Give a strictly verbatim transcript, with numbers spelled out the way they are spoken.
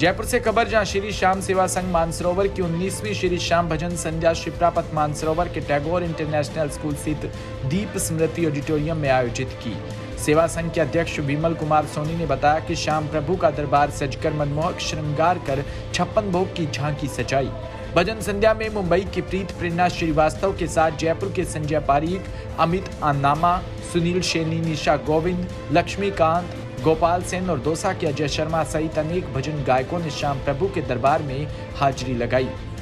जयपुर से खबर, जहां श्री श्याम सेवा संघ मानसरोवर की उन्नीसवीं श्री श्याम भजन संध्या शिप्रापत मानसरोवर के टैगोर इंटरनेशनल स्कूल स्थित दीप स्मृति ऑडिटोरियम में आयोजित की। सेवा संघ के अध्यक्ष विमल कुमार सोनी ने बताया कि श्याम प्रभु का दरबार सजकर मनमोहक श्रृंगार कर छप्पन भोग की झांकी सजाई। भजन संध्या में मुंबई की प्रीत प्रेरणा श्रीवास्तव के साथ जयपुर के संजय पारीक, अमित अन्नामा, सुनील शेनी, निशा गोविंद, लक्ष्मीकांत, गोपाल सेन और दौसा के अजय शर्मा सहित अनेक भजन गायकों ने श्याम प्रभु के दरबार में हाजिरी लगाई।